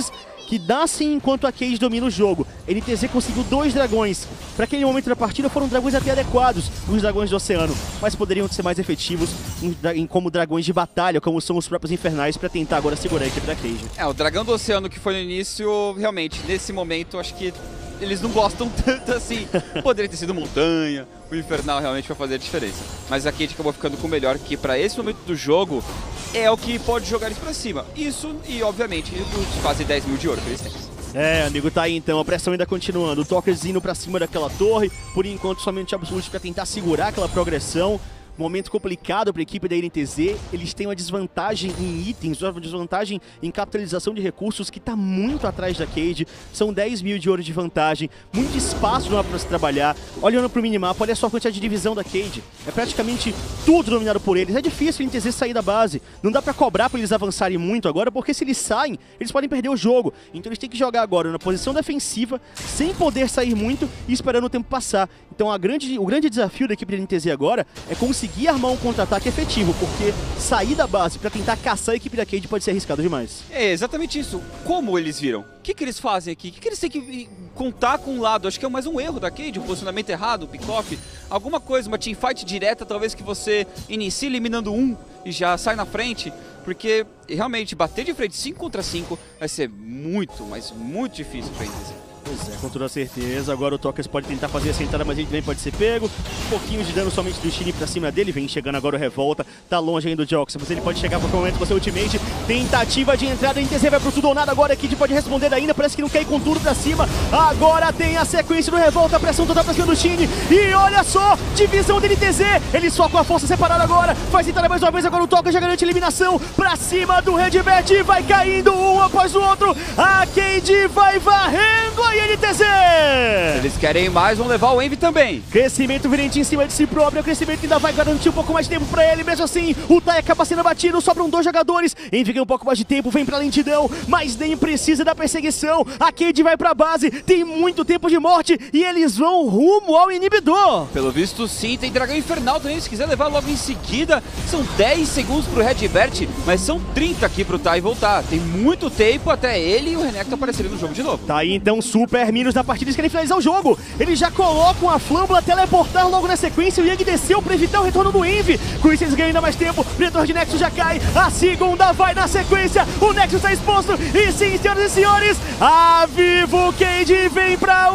A: que dá sim enquanto a Cade domina o jogo. N T Z conseguiu dois dragões. Para aquele momento da partida foram dragões até adequados, os dragões do oceano, mas poderiam ser mais efetivos em, em, como dragões de batalha, como são os próprios infernais, para tentar agora segurar a equipe da Cade.
B: É, o dragão do oceano que foi no início, realmente, nesse momento, acho que eles não gostam tanto assim. Poderia ter sido montanha, o infernal realmente vai fazer a diferença. Mas a Cade acabou ficando com o melhor, que para esse momento do jogo é o que pode jogar eles pra cima. Isso e, obviamente, os quase dez mil de ouro que eles têm.
A: É, amigo, tá aí então, a pressão ainda continuando. O Talkers indo pra cima daquela torre, por enquanto somente Absolute pra tentar segurar aquela progressão. Momento complicado para a equipe da N T Z, eles têm uma desvantagem em itens, uma desvantagem em capitalização de recursos que está muito atrás da Cade. São dez mil de ouro de vantagem, muito espaço para se trabalhar. Olhando para o minimapa, olha só a quantidade de divisão da Cade. É praticamente tudo dominado por eles. É difícil a N T Z sair da base. Não dá para cobrar para eles avançarem muito agora, porque se eles saem, eles podem perder o jogo. Então eles têm que jogar agora na posição defensiva, sem poder sair muito e esperando o tempo passar. Então a grande, o grande desafio da equipe da N T Z agora é conseguir armar um contra-ataque efetivo, porque sair da base para tentar caçar a equipe da Cade pode ser arriscado demais.
B: É exatamente isso. Como eles viram? O que, que eles fazem aqui? O que, que eles têm que contar com um lado? Acho que é mais um erro da Cade, um posicionamento errado, um pick-off, alguma coisa, uma teamfight direta, talvez que você inicie eliminando um e já sai na frente, porque realmente bater de frente cinco contra cinco vai ser muito, mas muito difícil para N T Z.
A: Pois é, com toda certeza. Agora o Talkers pode tentar fazer a sentada, mas ele também pode ser pego. Um pouquinho de dano somente do Shine pra cima dele. Vem chegando agora o Revolta. Tá longe ainda do Jox, mas ele pode chegar a qualquer momento com seu ultimate. Tentativa de entrada. A N T Z vai pro tudo ou nada agora. A Kid pode responder ainda. Parece que não quer ir com tudo pra cima. Agora tem a sequência do Revolta. Pressão total pra cima do Shine. E olha só, divisão da N T Z. Ele só com a força separada agora. Faz entrada mais uma vez. Agora o Talkers já garante eliminação. Pra cima do Redbert. Vai caindo um após o outro. A Cade vai varrendo a N T Z.
B: Eles querem mais, vão levar o Envy também.
A: Crescimento virente em cima de si próprio. O crescimento ainda vai garantir um pouco mais de tempo pra ele. Mesmo assim, o Tai acaba sendo batido. Sobram dois jogadores. Envy ganha um pouco mais de tempo, vem pra lentidão, mas nem precisa da perseguição. A Cade vai pra base. Tem muito tempo de morte e eles vão rumo ao inibidor.
B: Pelo visto, sim. Tem Dragão Infernal também. Se quiser levar logo em seguida. São dez segundos pro Redbert, mas são trinta aqui pro Tai voltar. Tem muito tempo até ele e o Renekton aparecerem no jogo de novo.
A: Tá aí então, super Minos da partida. Eles querem finalizar o jogo. Eles já colocam a Flâmbula teleportar logo na sequência. O Yang desceu para evitar o retorno do Envy. Com isso eles ganham ainda mais tempo. Pretor de Nexus já cai. A segunda vai na sequência. O Nexus está exposto. E sim, senhoras e senhores, a Vivo Cade vem para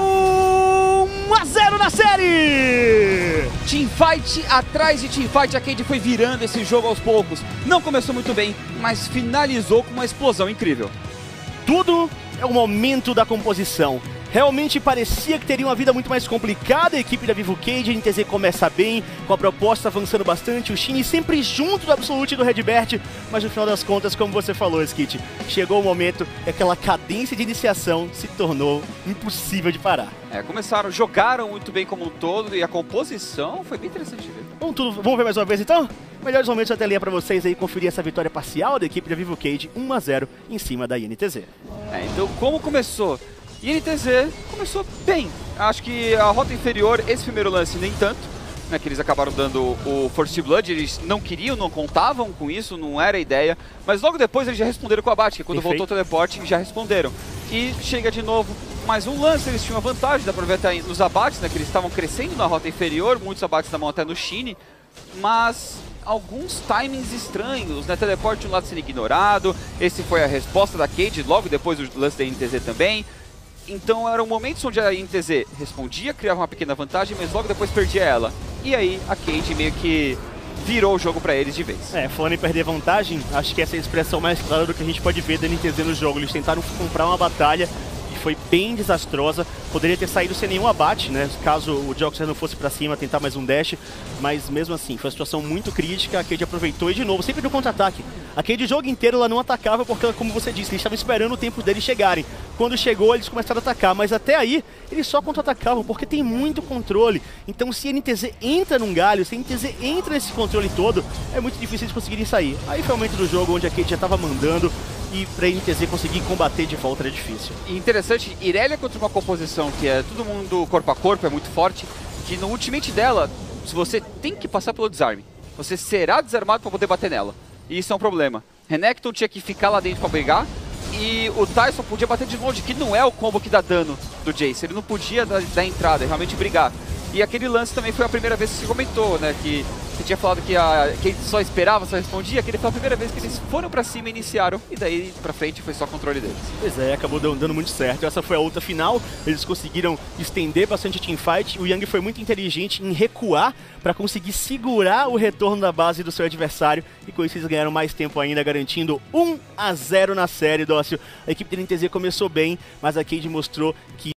A: um a zero na série.
B: Teamfight atrás de teamfight. A Cade foi virando esse jogo aos poucos. Não começou muito bem, mas finalizou com uma explosão incrível.
A: Tudo é o momento da composição. Realmente parecia que teria uma vida muito mais complicada a equipe da Vivo Cade. A N T Z começa bem, com a proposta avançando bastante, o Shine sempre junto do Absolute e do Redbert, mas no final das contas, como você falou, Skit, chegou o momento que aquela cadência de iniciação se tornou impossível de parar.
B: É, começaram, jogaram muito bem como um todo e a composição foi bem interessante de ver.
A: Vamos, tudo, vamos ver mais uma vez então? Melhores momentos da telinha para vocês aí conferir essa vitória parcial da equipe da Vivo Cade, um a zero em cima da I N T Z.
B: É, então como começou? I N T Z começou bem. Acho que a rota inferior, esse primeiro lance nem tanto, né, que eles acabaram dando o First Blood, eles não queriam, não contavam com isso, não era a ideia, mas logo depois eles já responderam com o abate, que quando
A: Perfeito.
B: voltou o teleporte já responderam. E chega de novo mais um lance, eles tinham a vantagem, dá pra ver até nos abates, né, que eles estavam crescendo na rota inferior, muitos abates na mão até no Shine, mas alguns timings estranhos, né, teleporte de um lado sendo ignorado, esse foi a resposta da Cade, logo depois do lance da I N T Z também. Então eram momentos onde a I N T Z respondia, criava uma pequena vantagem, mas logo depois perdia ela. E aí a Cade meio que virou o jogo pra eles de vez.
A: É, falando em perder vantagem, acho que essa é a expressão mais clara do que a gente pode ver da N T Z no jogo. Eles tentaram comprar uma batalha que foi bem desastrosa, poderia ter saído sem nenhum abate, né? Caso o Joxer não fosse pra cima, tentar mais um dash, mas mesmo assim, foi uma situação muito crítica, a Cade aproveitou e de novo, sempre no contra-ataque. A Cade o jogo inteiro ela não atacava porque, como você disse, eles estavam esperando o tempo deles chegarem. Quando chegou, eles começaram a atacar, mas até aí, eles só contra-atacavam porque tem muito controle. Então se a N T Z entra num galho, se a N T Z entra nesse controle todo, é muito difícil eles conseguirem sair. Aí foi o momento do jogo onde a Cade já estava mandando, e pra N T Z conseguir combater de volta era difícil.
B: E interessante, Irelia contra uma composição que é todo mundo corpo a corpo, é muito forte, que no ultimate dela, se você tem que passar pelo desarme, você será desarmado pra poder bater nela. E isso é um problema. Renekton tinha que ficar lá dentro pra brigar, e o Tyson podia bater de longe, que não é o combo que dá dano do Jace. Ele não podia dar, dar entrada, realmente brigar. E aquele lance também foi a primeira vez que você comentou, né? Que você tinha falado que, a, que ele só esperava, só respondia. Aquele foi a primeira vez que eles foram pra cima e iniciaram. E daí pra frente foi só controle deles.
A: Pois é, acabou dando muito certo. Essa foi a outra final. Eles conseguiram estender bastante a teamfight. O Young foi muito inteligente em recuar para conseguir segurar o retorno da base do seu adversário. E com isso eles ganharam mais tempo ainda, garantindo um a zero na série, Dócil. A equipe da N T Z começou bem, mas a Cade mostrou que